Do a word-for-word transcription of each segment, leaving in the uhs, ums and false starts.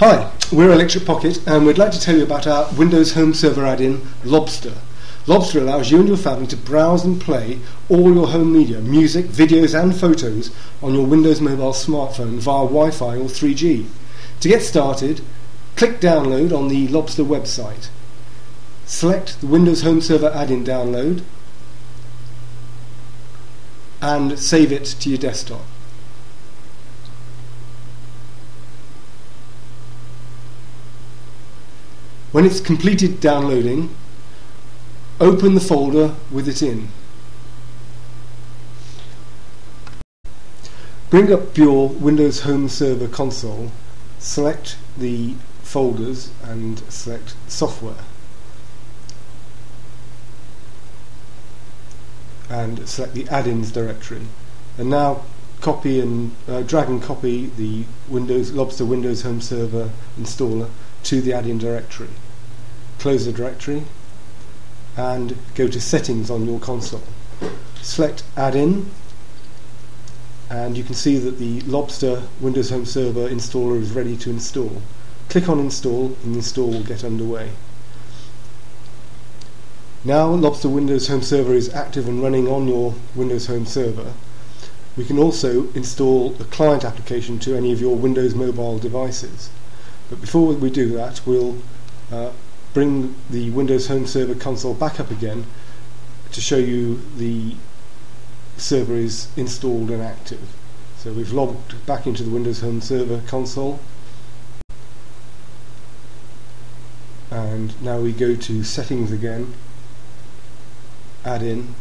Hi, we're Electric Pocket and we'd like to tell you about our Windows Home Server add-in, Lobster. Lobster allows you and your family to browse and play all your home media, music, videos and photos on your Windows Mobile smartphone via Wi-Fi or three G. To get started, click Download on the Lobster website. Select the Windows Home Server add-in download and save it to your desktop. When it's completed downloading, open the folder with it in. Bring up your Windows Home Server console, select the folders and select software. And select the add-ins directory. And now copy and uh, drag and copy the Windows Lobster Windows Home Server installer to the add-in directory. Close the directory and go to Settings on your console. Select Add-in and you can see that the Lobster Windows Home Server installer is ready to install. Click on Install and the install will get underway. Now Lobster Windows Home Server is active and running on your Windows Home Server. We can also install a client application to any of your Windows mobile devices. But before we do that, we'll uh, bring the Windows Home Server console back up again to show you the server is installed and active. So we've logged back into the Windows Home Server console and now we go to Settings again, Add-in,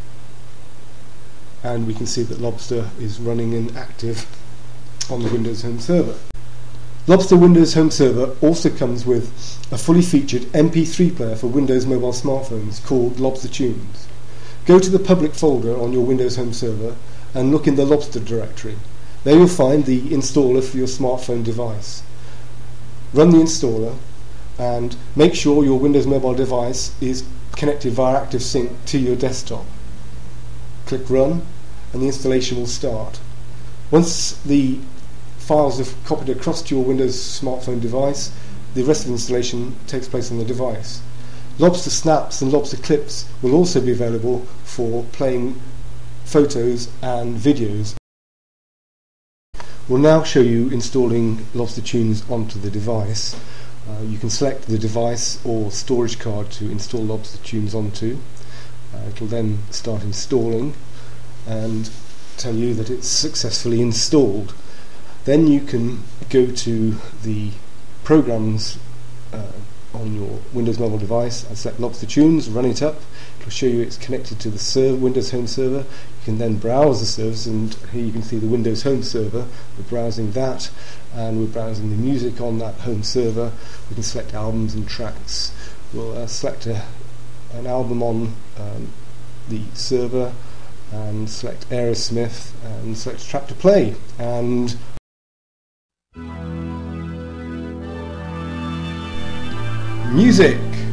and we can see that Lobster is running and active on the Windows Home Server. Lobster Windows Home Server also comes with a fully featured M P three player for Windows mobile smartphones called Lobster Tunes. Go to the public folder on your Windows Home Server and look in the Lobster directory. There you'll find the installer for your smartphone device. Run the installer and make sure your Windows mobile device is connected via ActiveSync to your desktop. Click Run and the installation will start. Once the files have copied across to your Windows smartphone device, the rest of the installation takes place on the device. Lobster Snaps and Lobster Clips will also be available for playing photos and videos. We'll now show you installing Lobster Tunes onto the device. Uh, you can select the device or storage card to install Lobster Tunes onto. Uh, it will then start installing and tell you that it's successfully installed. Then you can go to the programs uh, on your Windows mobile device and select Lobster Tunes, run it up. It will show you it's connected to the server, Windows Home Server. You can then browse the service, and here you can see the Windows Home Server. We're browsing that and we're browsing the music on that home server. We can select albums and tracks. We'll uh, select a, an album on um, the server and select Aerosmith and select a track to play. And music.